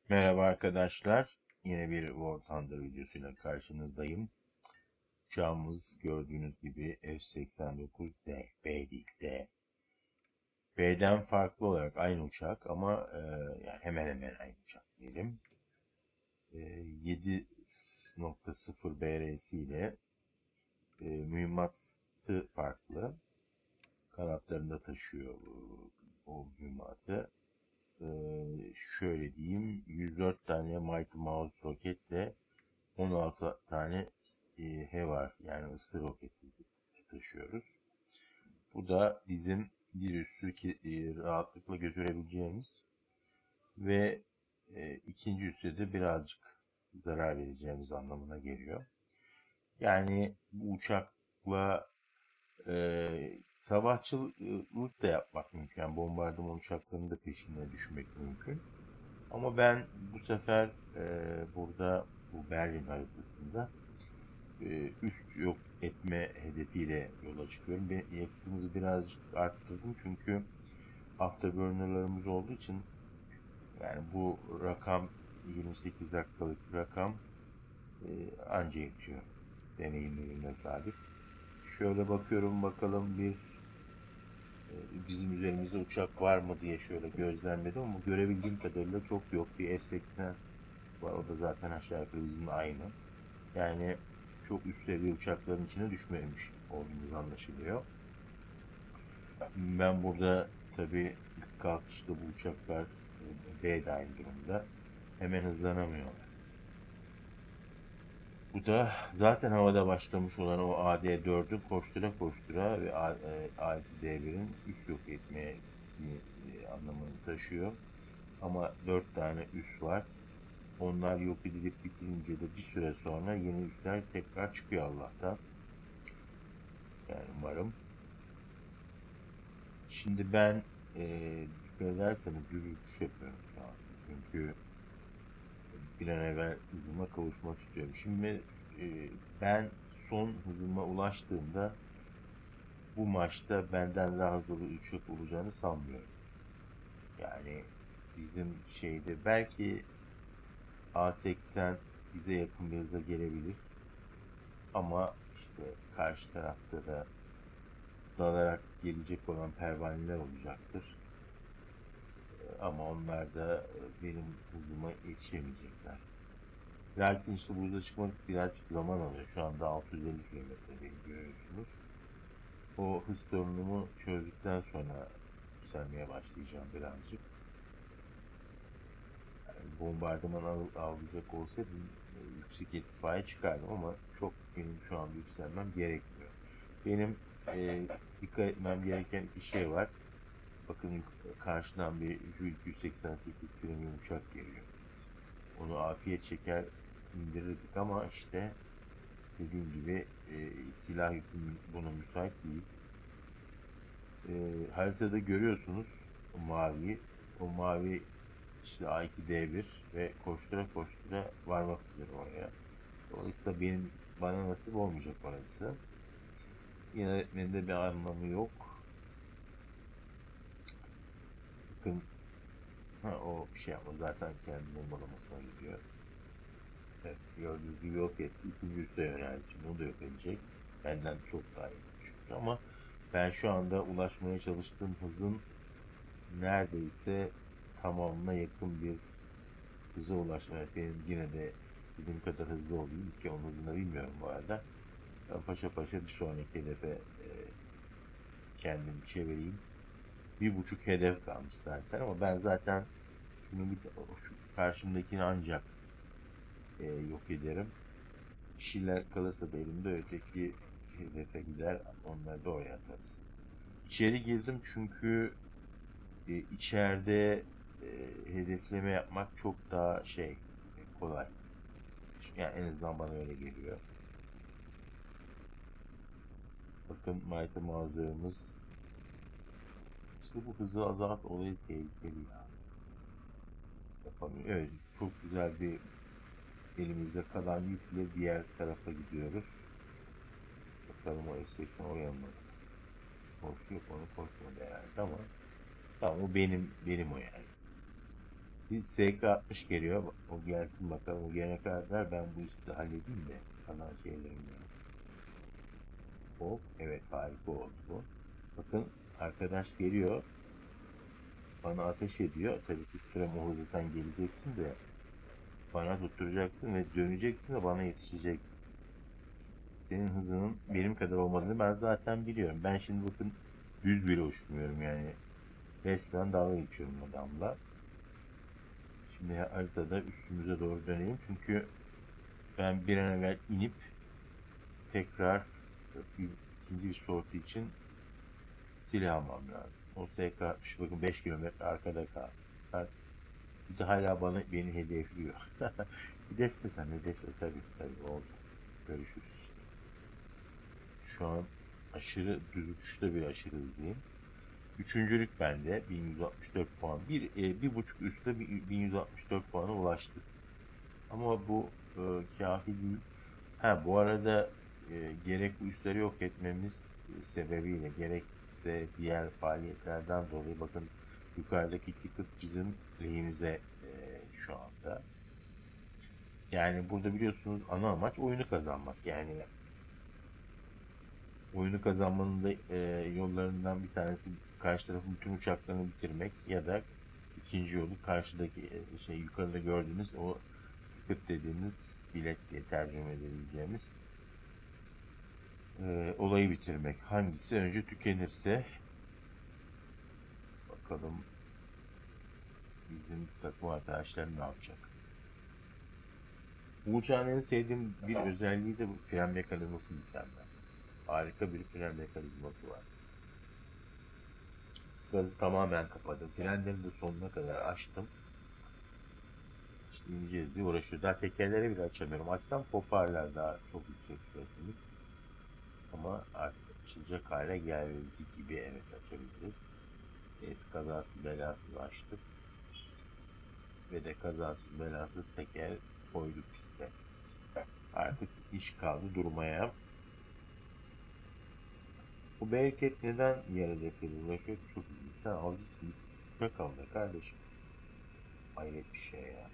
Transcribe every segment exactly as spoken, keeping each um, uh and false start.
Merhaba arkadaşlar. Yine bir War Thunder videosuyla karşınızdayım. Uçağımız gördüğünüz gibi F seksen dokuz D. B değil D. B'den farklı olarak aynı uçak ama e, yani hemen hemen aynı uçak diyelim. E, yedi nokta sıfır B R ile e, mühimmatı farklı. Kanatlarında taşıyor o, o mühimmatı. E, şöyle diyeyim, yüz dört tane Mighty Mouse roketle on altı tane e, HEVAR yani ısı roketi taşıyoruz. Bu da bizim bir üssü ki, e, rahatlıkla götürebileceğimiz ve e, ikinci üsse de birazcık zarar vereceğimiz anlamına geliyor. Yani bu uçakla e, savaşçılık da yapmak mümkün. Yani bombardıman uçaklarının da peşine düşmek mümkün. Ama ben bu sefer e, burada bu Berlin haritasında e, üst yok etme hedefiyle yola çıkıyorum. Ve yakıtımızı birazcık arttırdım çünkü afterburner'larımız olduğu için yani bu rakam yirmi sekiz dakikalık rakam e, anca yetiyor deneyimlerine sahip. Şöyle bakıyorum bakalım bir e, bizim üzerimizde uçak var mı diye şöyle gözlemledim ama görebildiğim kadarıyla çok yok. Bir F seksen var, o da zaten aşağı yukarı bizimle aynı. Yani çok üst seviye uçakların içine düşmemiş olduğumuz anlaşılıyor. Ben burada tabii ilk kalkışta bu uçaklar e, B dahil durumda. Hemen hızlanamıyorlar. Bu da zaten havada başlamış olan o A D dördü koştura koştura ve A iki D birin üst yok etmeye gittiği e, anlamını taşıyor. Ama dört tane üs var. Onlar yok edilip bitirince de bir süre sonra yeni üsler tekrar çıkıyor Allah'tan. Yani umarım. Şimdi ben e, dikkat ederseniz düz uçuş yapıyorum şu an. Çünkü bir an evvel hızıma kavuşmak istiyorum. Şimdi e, ben son hızıma ulaştığımda bu maçta benden daha hızlı bir uçak olacağını sanmıyorum. Yani bizim şeyde belki A seksen bize yakın bir hıza gelebilir. Ama işte karşı tarafta da dalarak gelecek olan pervaneler olacaktır. Ama onlar da e, benim hızıma yetişemeyecekler. Lakin işte burada çıkmak birazcık zaman alıyor. Şu anda altı yüz elli kilometredeyim, görüyorsunuz. O hız sorunumu çözdükten sonra yükselmeye başlayacağım birazcık. Yani bombardıman av, avlayacak olsaydım e, yüksek irtifaya çıkardım ama çok benim şu anda yükselmem gerekmiyor. Benim e, dikkat etmem gereken iki şey var. Bakın karşıdan bir Ju iki yüz seksen sekiz premium uçak geliyor. Onu afiyet çeker indirirdik ama işte dediğim gibi e, silah yüküm buna müsait değil. E, haritada görüyorsunuz o maviyi. O mavi işte A iki D bir ve koştura koştura varmak üzere oraya. Dolayısıyla benim bana nasip olmayacak orası. Yönetmenin de bir anlamı yok. Bakın ha, o bir şey ama zaten kendi bombalamasına gidiyor. Evet, gördüğünüz gibi yok etti. İkinci üste yöneldi. Şimdi onu da yok edecek. Benden çok daha iyi çünkü ama ben şu anda ulaşmaya çalıştığım hızın neredeyse tamamına yakın bir hıza ulaşmaya. Benim yine de istediğim kadar hızlı olayım ki onun hızını bilmiyorum bu arada. Ben paşa paşa bir sonraki hedefe e, kendimi çevireyim. Bir buçuk hedef kalmış zaten ama ben zaten şunu bir şu karşımdakini ancak e, yok ederim. Bir şeyler kalırsa da elimde öteki hedefe gider. Onları da oraya atarız. İçeri girdim çünkü e, içeride e, hedefleme yapmak çok daha şey e, kolay. Yani en azından bana öyle geliyor. Bakın Mighty mağazalarımız işte bu hızı azalt olayı tehlikeli ya. Yapamıyor. Evet, çok güzel bir elimizde kalan yükle diğer tarafa gidiyoruz. Bakalım o S seksen oraya mı? Koştu yok, onu koşmadı herhalde ama tamam, o benim benim o yani. Bir S K altmış geliyor. O gelsin bakalım. O gelene kadar ben bu işi halledeyim de. Kalan şeylerimle. Hop. Evet, harika oldu bu. Bakın, arkadaş geliyor. Bana ateş ediyor. Tabii tutturam o hızlı sen geleceksin de. Bana tutturacaksın ve döneceksin de bana yetişeceksin. Senin hızının benim kadar olmadığını ben zaten biliyorum. Ben şimdi bakın düz bile uçmuyorum yani. Resmen dalga geçiyorum adamla. Şimdi haritada üstümüze doğru dönelim. Çünkü ben bir an evvel inip tekrar bir, ikinci bir sortu için silah almam lazım. O S K altmış bakın beş kilometre arkada kaldı. Ben, bir de hala bana beni hedefliyor. Hedefle sen, hedefle tabii tabii oldu. Görüşürüz. Şu an aşırı düz uçuşta bir aşırı hızlıyım. Üçüncülük bende bin yüz altmış dört puan. Bir, e, bir buçuk üstte bin yüz altmış dört puana ulaştık. Ama bu e, kafi değil. Ha bu arada e, gerek bu üsleri yok etmemiz sebebiyle gerekse diğer faaliyetlerden dolayı bakın yukarıdaki ticket bizim lehimize e, şu anda. Yani burada biliyorsunuz ana amaç oyunu kazanmak. Yani oyunu kazanmanın da e, yollarından bir tanesi karşı tarafın bütün uçaklarını bitirmek ya da ikinci yolu karşıdaki e, şey yukarıda gördüğünüz o ticket dediğimiz bilet diye tercüme edebileceğimiz e, olayı bitirmek. Hangisi önce tükenirse bakalım bizim takım arkadaşlar ne yapacak. Bu uçağın en sevdiğim bir özelliği de bu fren mekanizması mükemmel. Harika bir fren mekanizması var. Gazı tamamen kapadım. Frenleri de sonuna kadar açtım. İşte ineceğiz diye uğraşıyor. Daha tekerleri bile açamıyorum. Açsam koparlar daha çok yüksek süratimiz. Ama artık açılacak hale geldi gibi, evet açabiliriz. Es kazasız belasız açtık. Ve de kazasız belasız teker koyduk piste. Artık iş kaldı durmaya. Bu bereket neden yer hedefiyle uğraşıyor? Çok iyi. Sen avcısın. Köpek avla kardeşim. Hayret bir şey ya.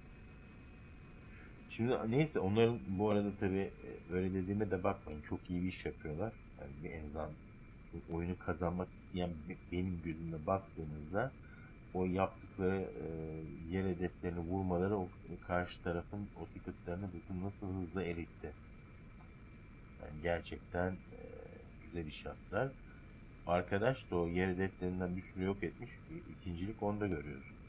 Şimdi neyse onların bu arada tabii öyle dediğime de bakmayın. Çok iyi bir iş yapıyorlar. Yani bir en azından oyunu kazanmak isteyen benim gözümle baktığınızda o yaptıkları e, yer hedeflerini vurmaları o karşı tarafın o ticketlarını bakın nasıl hızlı eritti. Yani gerçekten e, güzel iş yaptılar. Arkadaş da o yer hedeflerinden bir sürü yok etmiş. İkincilik onda görüyorsunuz.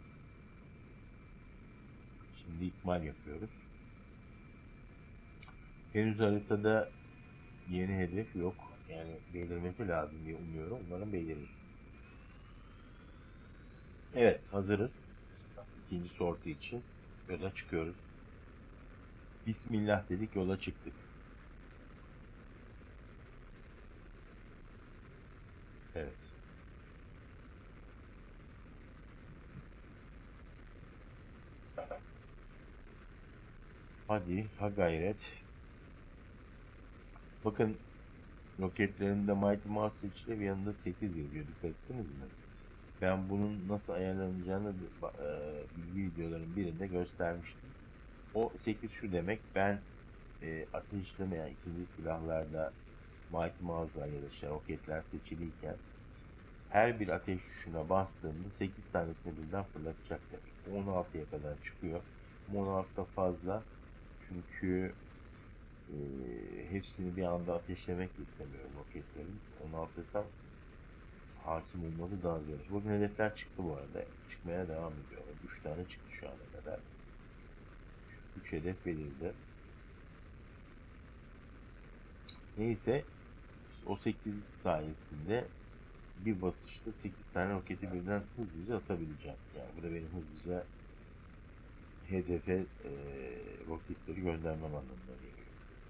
Şimdi ikmal yapıyoruz. Henüz haritada yeni hedef yok. Yani belirmesi lazım diye umuyorum. Umarım belirir. Evet, hazırız. İkinci sortu için yola çıkıyoruz. Bismillah dedik, yola çıktık. Evet. Hadi, ha gayret. Bakın roketlerinde Mighty Mouse seçili bir yanında sekiz yazıyor. Dikkat ettiniz mi? Ben bunun nasıl ayarlanacağını e, bilgi videoların birinde göstermiştim. O sekiz şu demek, ben e, ateşlemeyen ikinci silahlarda Mighty Mouse'lar ya da işte roketler seçiliyken her bir ateş tuşuna bastığımda sekiz tanesini birden fırlatacak demek. on altıya kadar çıkıyor. on altıda fazla çünkü e, hepsini bir anda ateşlemek de istemiyorum roketlerin. on altı desem hakim olması daha zor. Bugün hedefler çıktı bu arada. Çıkmaya devam ediyor. üç tane çıktı şu ana kadar. üç hedef belirli. Neyse o sekiz sayesinde bir basışta sekiz tane roketi birden hızlıca atabileceğim. Yani bu da benim hızlıca hedefe e, roketleri göndermem anlamına geliyor.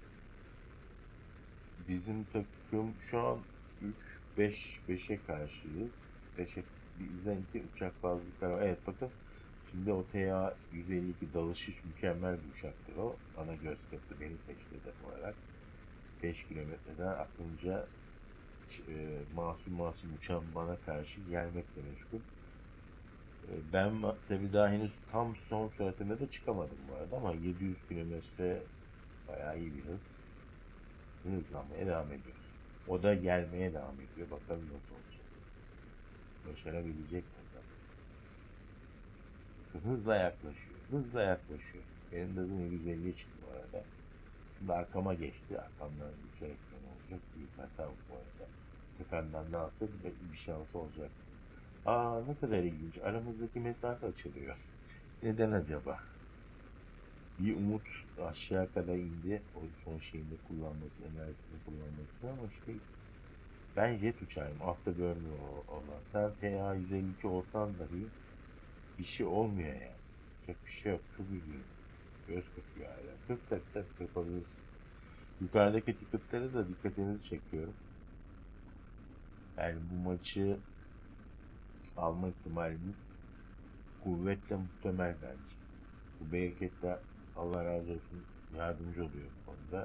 Bizim takım şu an üç beş beşe karşıyız. beşe bizden iki uçak fazlalıklar var. Evet bakın şimdi o T A yüz elli iki dalış mükemmel bir uçaktır o. Bana göz kırptı, beni seçti hedef olarak. beş kilometreden aklınca hiç, e, masum masum uçan bana karşı gelmekle meşgul. E, E, Ben tabii daha henüz tam son süratime de çıkamadım bu arada ama yedi yüz kilometre bayağı iyi bir hız. Hızlanmaya devam ediyoruz. O da gelmeye devam ediyor. Bakalım nasıl olacak. Başarabilecek mi acaba? Bakın hızla yaklaşıyor. Hızla yaklaşıyor. Benim de hızım yüz elliye çıktı bu arada. Şimdi arkama geçti. Arkamdan geçerek ne olacak? Büyük hata bu arada. Tepemden dansa bir, bir şansı olacak. Aa ne kadar ilginç. Aramızdaki mesafe açılıyor. Neden acaba? Bir umut aşağı kadar indi. O son şeyini kullanmak için, enerjisini kullanmak için ama işte ben jet uçağıyım. Afterburner olan. Sen T A yüz elli iki olsan dahi bir şey olmuyor yani. Çok bir şey yok. Çok üzgünüm. Göz kırpıyor hala. Kırp tabii tabii kırpabilirsin. Yukarıdaki ticketlere de dikkatinizi çekiyorum. Yani bu maçı alma ihtimaliniz kuvvetle muhtemel bence. Bu bereketler Allah razı olsun yardımcı oluyor bu konuda.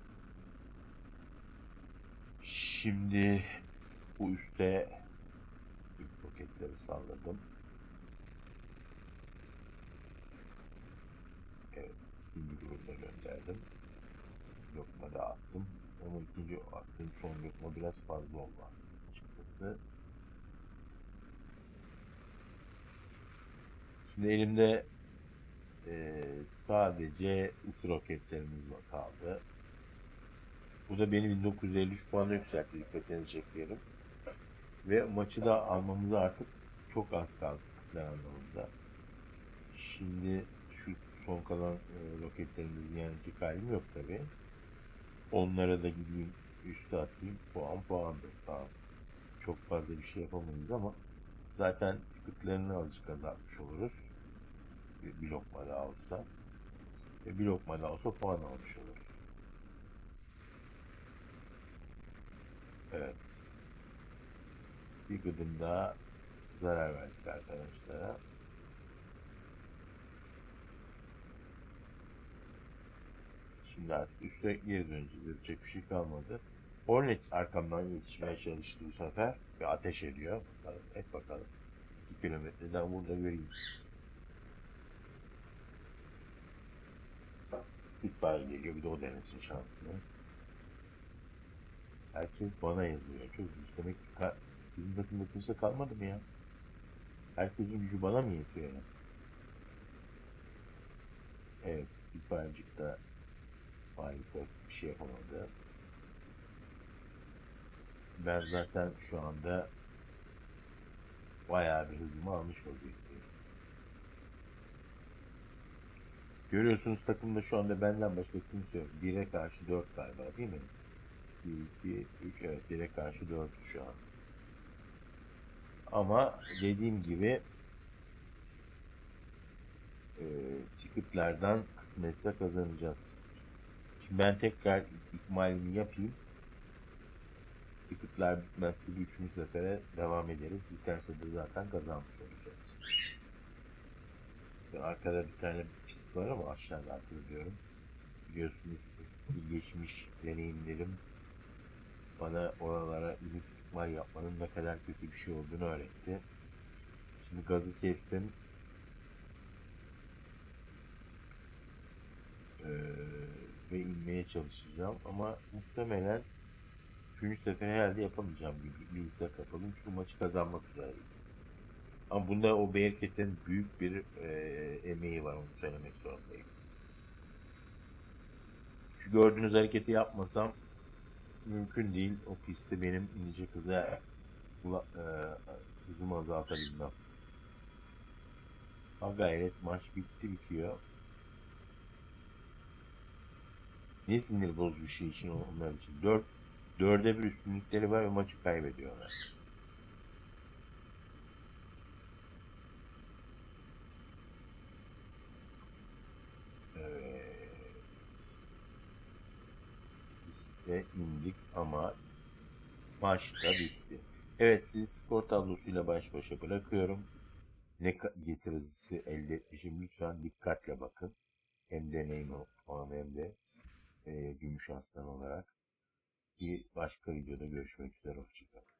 Şimdi bu üste ilk roketleri salladım. Evet, ikinci gruba gönderdim. Lokma da attım. Ama ikinci attığım son lokma biraz fazla oldu açıkçası. Şimdi elimde e, sadece ısı roketlerimiz kaldı. Bu da beni bin dokuz yüz elli üç puanla yükseltti. Dikkatinizi çekerim. Ve maçı da almamıza artık çok az kaldı tıklar anlamında. Şimdi şu son kalan e, roketlerimizi yenecek halim yok tabi. Onlara da gideyim üste atayım. Puan puandır. Tamam. Çok fazla bir şey yapamayız ama zaten tıkıtlarını azıcık azaltmış oluruz. Bir, bir lokma daha olsa. Ve bir lokma daha olsa puan almış oluruz. Evet. Bir gıdım daha zarar verdik arkadaşlara. Şimdi artık üste geri döneceğiz. Yapacak bir şey kalmadı. Hornet arkamdan yetişmeye çalıştı bu sefer. Ve ateş ediyor. Bakalım, et bakalım. iki kilometreden burada göreyim. Spitfire geliyor. Bir de o denesin şansını. Herkes bana yazıyor. Çok ilginç. Demek ki bizim takımda kimse kalmadı mı ya? Herkesin gücü bana mı yetiyor ya? Evet. Spitfire'cık da maalesef bir şey yapamadı. Ben zaten şu anda bayağı bir hızımı almış vaziyetteyim. Görüyorsunuz takımda şu anda benden başka kimse yok. bire karşı dört galiba değil mi? bir, iki, üç evet bire karşı dört şu an. Ama dediğim gibi e, ticketlerden kısmetse kazanacağız. Şimdi ben tekrar ikmalimi yapayım. Ticketler bitmezse bir üçüncü sefere devam ederiz. Biterse de zaten kazanmış olacağız. Ve arkada bir tane pist var ama aşağıda hatırlıyorum. Biliyorsunuz eski geçmiş deneyimlerim bana oralara ünit ikmal yapmanın ne kadar kötü bir şey olduğunu öğretti. Şimdi gazı kestim. Ee, ve inmeye çalışacağım ama muhtemelen üçüncü sefer herhalde yapamayacağım gibi bilgisayar kapalı çünkü maçı kazanmak üzereyiz. Ama bunda o Bearcat'in büyük bir e, emeği var, onu söylemek zorundayım. Şu gördüğünüz hareketi yapmasam mümkün değil. O pistte benim inecek hıza e, hızımı azaltabilmem. Ha gayret maç bitti bitiyor. Ne sinir bozucu bir şey için onlar için. Dört, dörde bir üstünlükleri var ve maçı kaybediyorlar. Evet. Piste indik ama maç da bitti. Evet, sizi skor tablosuyla baş başa bırakıyorum. Ne getirisi elde etmişim, lütfen dikkatle bakın. Hem deneyim puanı hem de e, gümüş aslan olarak. Bir başka videoda görüşmek üzere. Hoşçakalın.